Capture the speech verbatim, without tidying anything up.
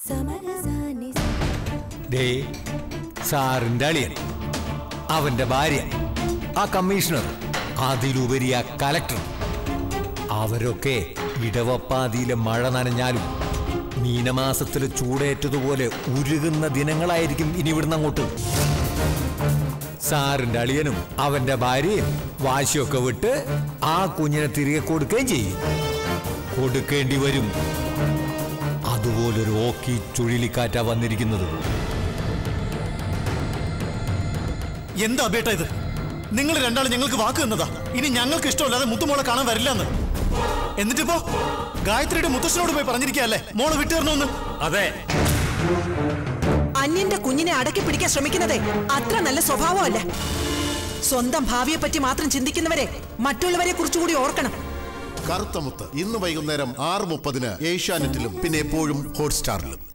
ദേ സാറിന്റെ അളിയൻ, അവന്റെ ഭാര്യ, ആ കമ്മീഷണർ, അതിലുപരി ആ കലക്ടർ, അവരൊക്കെ ഇടവപ്പാതിയിലെ മഴ നനഞ്ഞാലും മീനമാസത്തിലെ ചൂടേറ്റതുപോലെ ഉരുകുന്ന ദിനങ്ങളായിരിക്കും ഇനി ഇവിടുന്ന് അങ്ങോട്ട്. സാറിന്റെ അളിയനും അവന്റെ ഭാര്യയും വാശിയൊക്കെ വിട്ട് ആ കുഞ്ഞിനെ തിരികെ കൊടുക്കുകയും ചെയ്യും. കൊടുക്കേണ്ടി വരും. അതുപോലൊരു ഓക്കി ചുഴലിക്കാറ്റാ വന്നിരിക്കുന്നത്. എന്താ ബേട്ട ഇത്? നിങ്ങൾ രണ്ടാളും ഞങ്ങൾക്ക് വാക്ക് തന്നതാ ഇനി ഞങ്ങൾക്ക് ഇഷ്ടമല്ലാതെ മുത്തുമോളെ കാണാൻ വരില്ലെന്ന്. എന്നിട്ടിപ്പോ ഗായത്രിയുടെ മുത്തശ്ശനോട് പോയി പറഞ്ഞിരിക്കല്ലേ മോളെ വിട്ടുതരണമെന്ന്? അതെ, അന്യന്റെ കുഞ്ഞിനെ അടക്കി പിടിക്കാൻ ശ്രമിക്കുന്നതേ അത്ര നല്ല സ്വഭാവമല്ല. സ്വന്തം ഭാവിയെ പറ്റി മാത്രം ചിന്തിക്കുന്നവരെ മറ്റുള്ളവരെ കുറിച്ചുകൂടി ഓർക്കണം. കറുത്തമുത്ത് ഇന്ന് വൈകുന്നേരം ആറ് മുപ്പതിന് ഏഷ്യാനെറ്റിലും പിന്നെ എപ്പോഴും ഹോട്ട്സ്റ്റാറിലും.